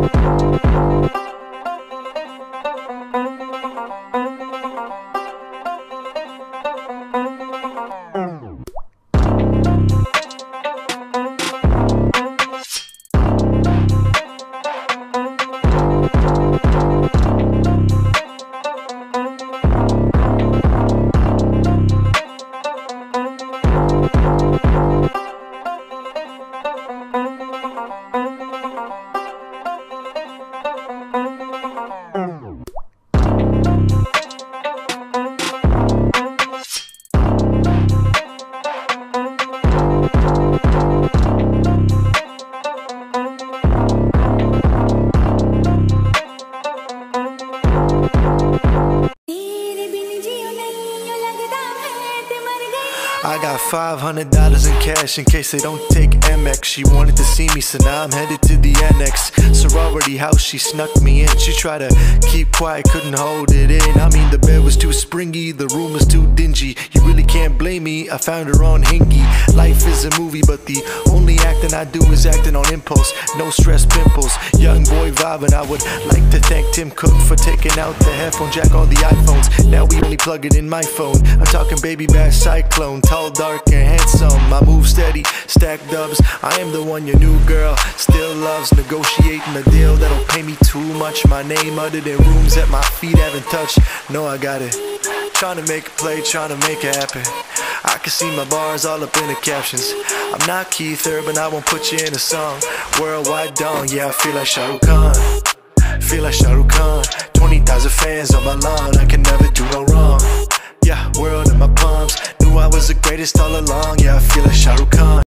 I got $500 in cash in case they don't take Amex. She wanted to see me, so now I'm headed to the annex. Sorority house, she snuck me in. She tried to keep quiet, couldn't hold it in. I mean, the bed was too springy, the room was too dingy. You really can't blame me, I found her on Hingy. Life is a movie, but the only acting I do is acting on impulse. No stress pimples, young boy vibing. I would like to thank Tim Cook for taking out the headphone jack on the iPhones. Now we only plug it in my phone. I'm talking baby bash cyclone, tall, dark, and handsome. I move steady, stack dubs. I am the one your new girl still loves. Negotiating a deal that'll pay me too much. My name uttered in rooms that my feet haven't touched. No, I got it. Trying to make a play, trying to make it happen. I can see my bars all up in the captions. I'm not Keith Urban, I won't put you in a song. Worldwide dawn, yeah, I feel like Shah Rukh Khan. Feel like Shah Rukh Khan. 20,000 fans on my lawn, I can never do no wrong. Yeah, world in my palms. Knew I was the greatest all along, yeah, I feel like Shah Rukh Khan.